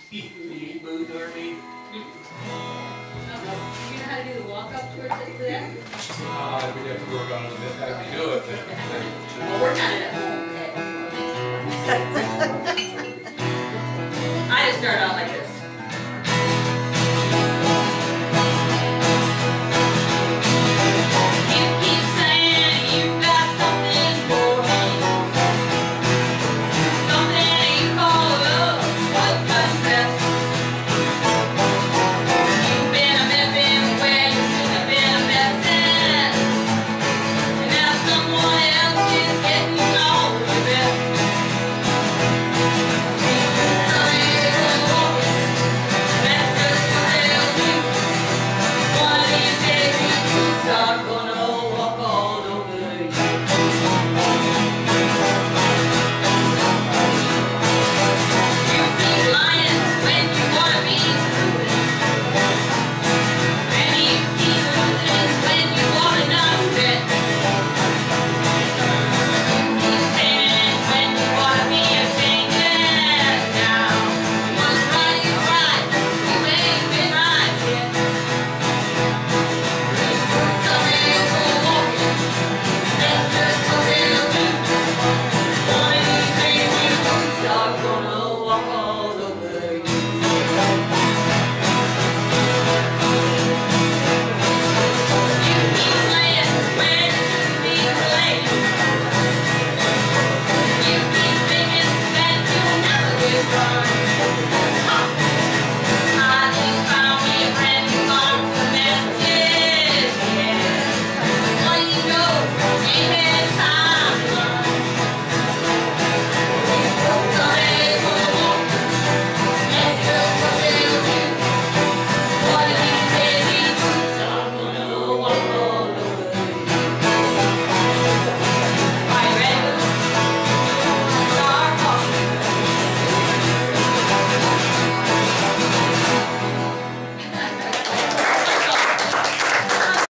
You moved or me? You know how to do the walk up towards it to that? We'd have to work on it a bit. How do you do it? Well, we're kind of at home. I just start out like this.